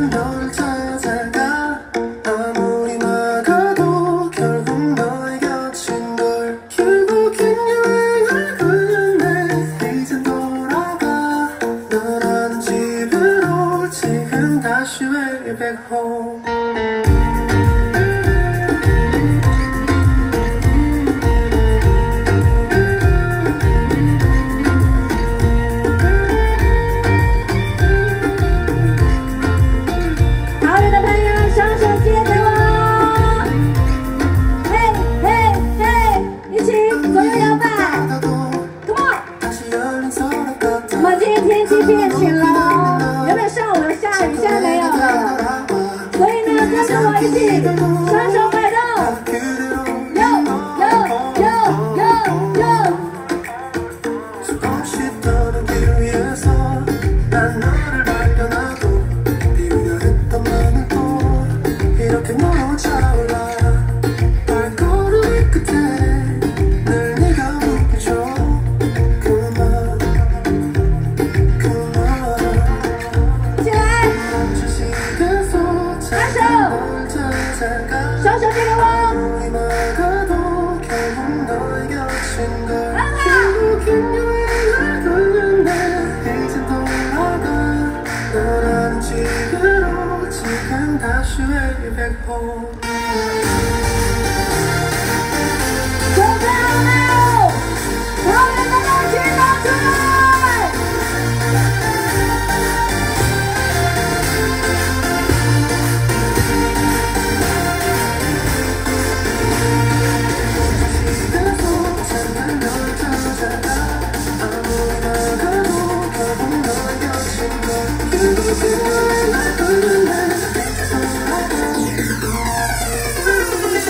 너를 찾아가 아무리 막아도 결국 너의 곁인 걸 결국엔 여행을 끝내 이젠 돌아가 너라는 집으로 지금 다시 way back home 天气变晴了，原本上午有下雨，现在没有了。所以呢，跟着我一起双手摆动，哟哟哟哟哟。 双手借给我。准备好没有？所有人的勇气拿出来！ We'll be right back.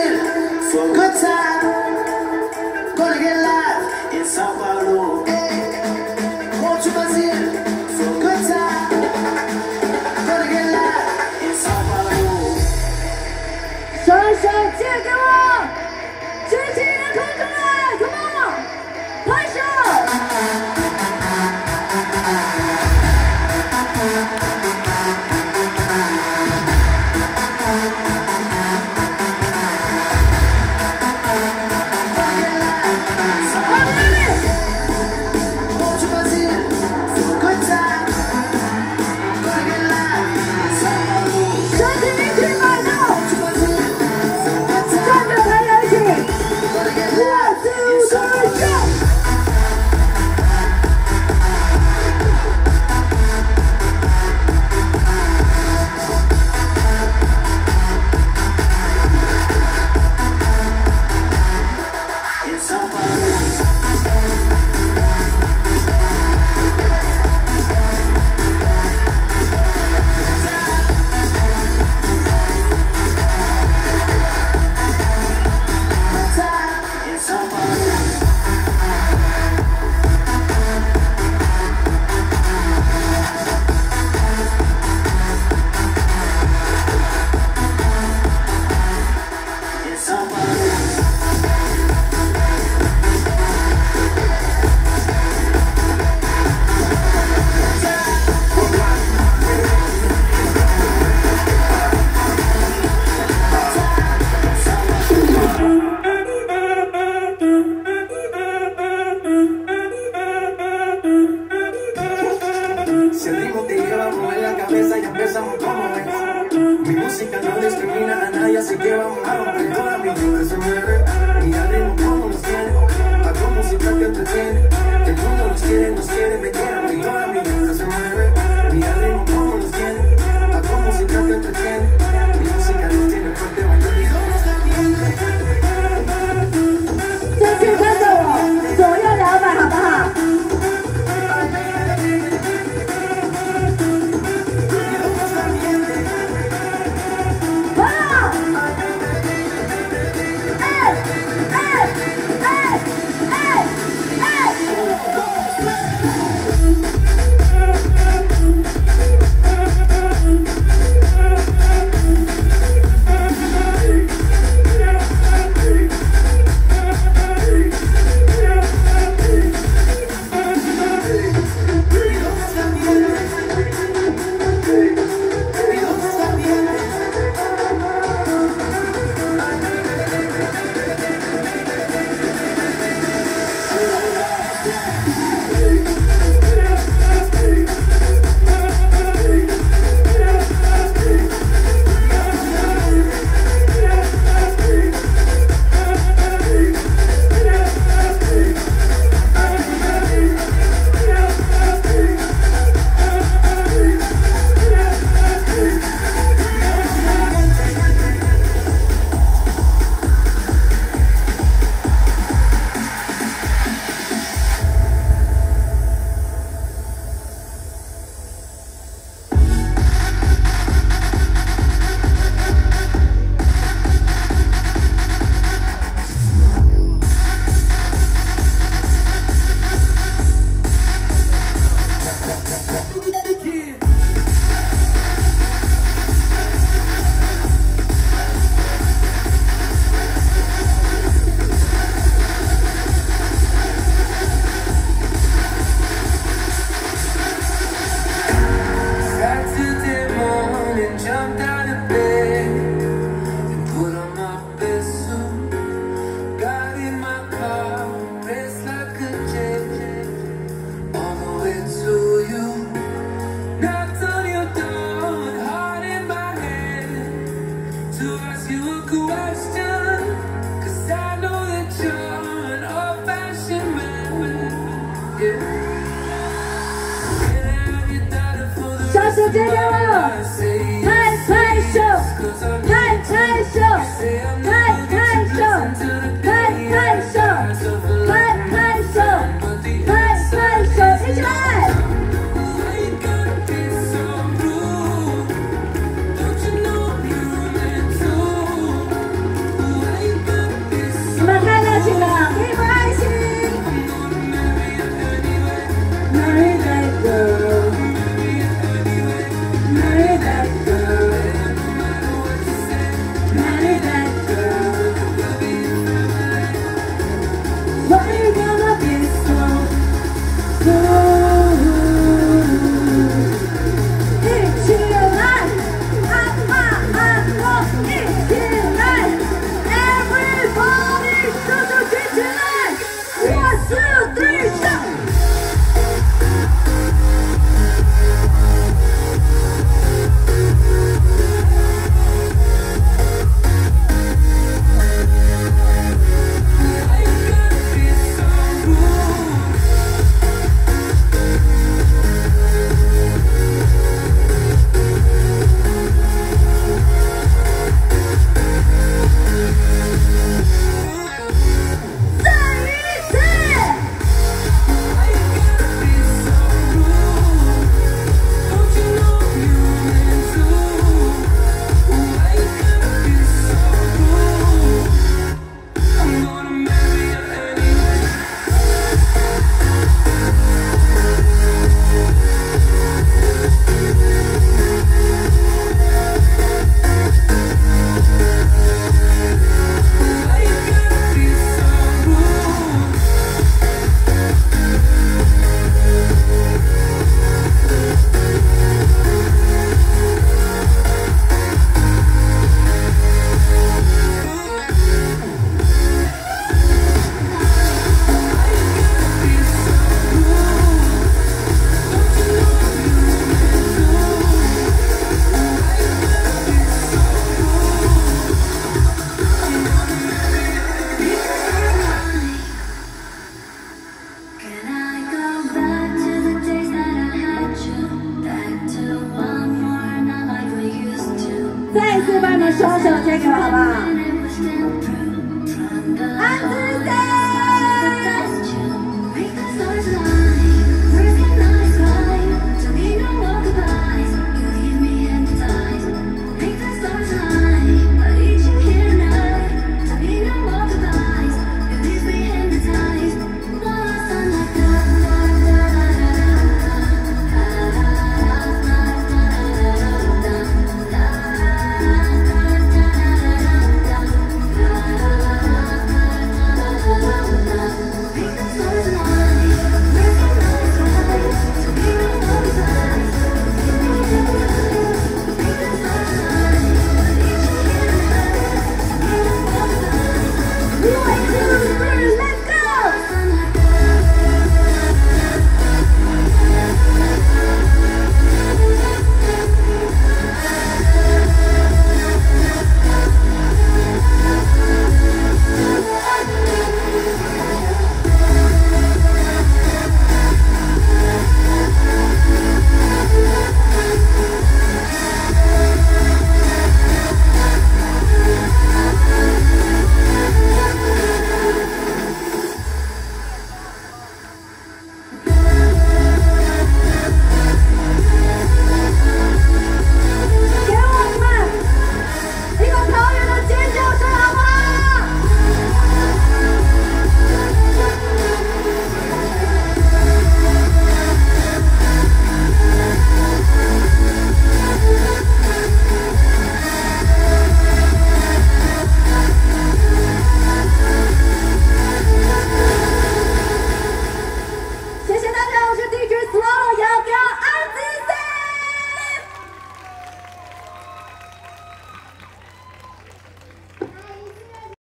Brazil for a good time. Gonna get live in Sao Paulo. Go to Brazil for a good time. Gonna get live in Sao Paulo. 双手借给我，举起你的口出来 ，Come on， 拍手。 Si el ritmo te lleva a mover la cabeza y empezamos como es. Mi música no discrimina a nadie, así que vamos a romper. Toda mi gente se mueve y al ritmo como nos tiene. Hago música que entretiene. El mundo nos quiere, me quiere. Y toda mi gente se mueve y al ritmo como nos tiene. Hago música que entretiene. Mi música nos tiene fuerte bailando y todos también. 这次跟着我，左右摇摆，好不好？ 时间给我。